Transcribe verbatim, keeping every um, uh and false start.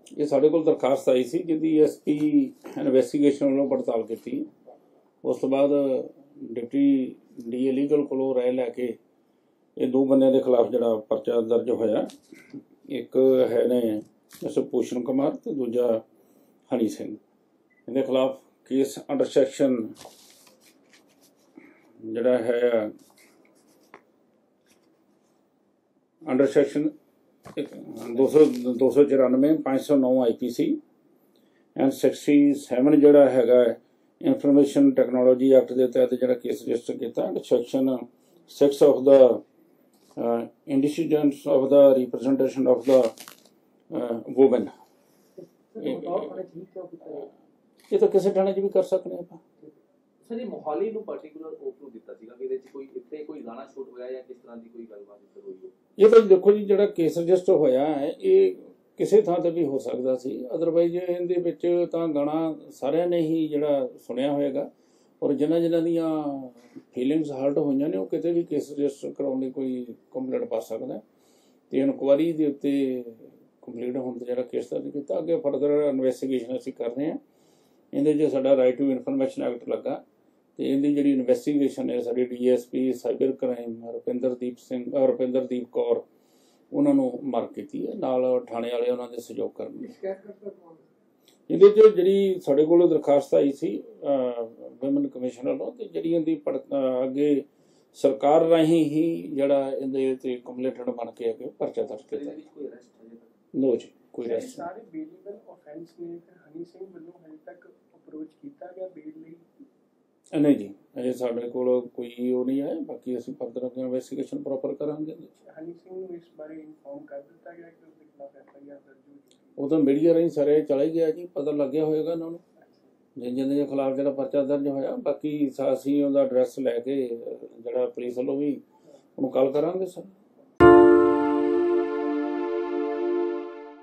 ये साढ़े कोल दरखास्त आई सी जिहदी एस पी इन्वेस्टिगेशन वालों पड़ताल की। उस तो बाद डिप्टी डी ए लीगल को राय लैके ये दो बंदों के खिलाफ जड़ा परचा दर्ज होया, एक है ने मिस्टर भूषण कुमार तो दूजा हनी सिंह। इनके खिलाफ केस अंडर सैक्शन जड़ा है अंडर सैक्शन दो सौ दो सौ चौरानवे पाँच सौ नौ I P C and sixty seven जड़ा है इंफॉर्मेशन टैक्नोलॉजी एक्ट के तहत जड़ा केस रजिस्टर किया। Under section six of the indecency of the representation of the women. ये तो किसी थाने च भी कर सकते हैं। सर, ये मोहाली ਨੂੰ ਪਾਰਟਿਕੂਲਰ ਓਪਨ ਦਿੱਤਾ ਸੀਗਾ ਕਿ ਇਹਦੇ ਚ ਕੋਈ ਇੱਥੇ ਕੋਈ ਗਾਣਾ ਸ਼ੂਟ ਹੋਇਆ ਜਾਂ ਕਿਸ ਤਰ੍ਹਾਂ ਦੀ ਕੋਈ ਗੱਲਬਾਤ ਇੱਥੇ ਹੋਈ ਹੋ? ਇਹ ਤਾਂ ਦੇਖੋ ਜੀ, ਜਿਹੜਾ ਕੇਸ ਰਜਿਸਟਰ ਹੋਇਆ ਹੈ ਇਹ ਕਿਸੇ ਥਾਂ ਤੇ ਵੀ ਹੋ ਸਕਦਾ ਸੀ। ਅਦਰਵਾਈਜ਼ ਇਹਦੇ ਵਿੱਚ ਤਾਂ ਗਾਣਾ ਸਾਰਿਆਂ ਨੇ ਹੀ ਜਿਹੜਾ ਸੁਣਿਆ ਹੋਏਗਾ, ਔਰ ਜਿਨ੍ਹਾਂ ਜਿਨ੍ਹਾਂ ਦੀਆਂ ਫੀਲਿੰਗਸ ਹਰਟ ਹੋਈਆਂ ਨੇ ਉਹ ਕਿਤੇ ਵੀ ਕੇਸ ਰਜਿਸਟਰ ਕਰਾਉਣ ਲਈ ਕੋਈ ਕੰਪਲੇਂਟ ਪਾ ਸਕਦਾ। ਤੇ ਇਨਕੁਆਇਰੀ ਦੇ ਉੱਤੇ ਕੰਪਲੀਟ ਹੋਣ ਤੇ ਜਿਹੜਾ ਕੇਸ ਦਰਜ ਕੀਤਾ, ਅੱਗੇ ਫਰਦਰ ਇਨਵੈਸਟੀਗੇਸ਼ਨ ਅਸੀਂ ਕਰ ਰਹੇ ਹਾਂ। ਇਹਦੇ 'ਚ ਸਾਡਾ ਰਾਈਟ ਟੂ ਇਨਫੋਰਮੇਸ਼ਨ ਐਕਟ ਲੱਗਾ ਤੇ ਇਹਦੀ ਜਿਹੜੀ ਇਨਵੈਸਟੀਗੇਸ਼ਨ ਹੈ ਸਾਡੀ D S P cyber crime Rupinderdeep Singh Rupinderdeep Kaur ਉਹਨਾਂ ਨੂੰ ਮਾਰਕ ਕੀਤੀ ਹੈ, ਨਾਲ ਥਾਣੇ ਵਾਲੇ ਉਹਨਾਂ ਦੇ ਸਹਿਯੋਗ ਕਰਨਗੇ। ਇਹਦੇ 'ਚ ਜਿਹੜੀ ਸਾਡੇ ਕੋਲ ਦਰਖਾਸਤ ਆਈ ਸੀ ਵਿਮਨ ਕਮਿਸ਼ਨ ਵੱਲੋਂ, ਤੇ ਜਿਹੜੀ ਇਹਦੀ ਅੱਗੇ ਸਰਕਾਰ ਰਾਹੀਂ ਹੀ ਜਿਹੜਾ ਇਹਦੇ 'ਤੇ ਕੰਪਲੇਂਟਡ ਬਣ ਕੇ ਅੱਗੇ ਪਰਚਾ ਦਰਜ ਕੀਤਾ। ਨੋ ਜੀ, ਕੋਈ ਅਰੈਸਟ ਸਾਰੇ ਬੇਲੀਗਲ ਆਫੈਂਸ ਨੇ। ਹਨੀ ਸਿੰਘ ਵੱਲੋਂ ਹਜੇ ਤੱਕ ਅਪਰੋਚ ਕੀਤਾ ਗਿਆ ਬੇਲ ਲਈ? नहीं जी, अजे साढ़े कोल कोई वो नहीं है। बाकी असीं फर्दर अगे इन्वेस्टिगेशन प्रॉपर करांगे। हनी सिंह नूं इस बारे इन्फॉर्म कर दिता गया कि उसके खिलाफ एफ आई आर दर्ज हो चुकी है? वो तो मीडिया राही सारे चला ही गया जी, पता लग गया होएगा इन्हां नूं जिन जिन दे खिलाफ जिहड़ा परचा दर्ज होया। बाकी असीं उहदा एड्रैस लैके जिहड़ा पुलिस वालों भी उहनूं कॉल करांगे सर।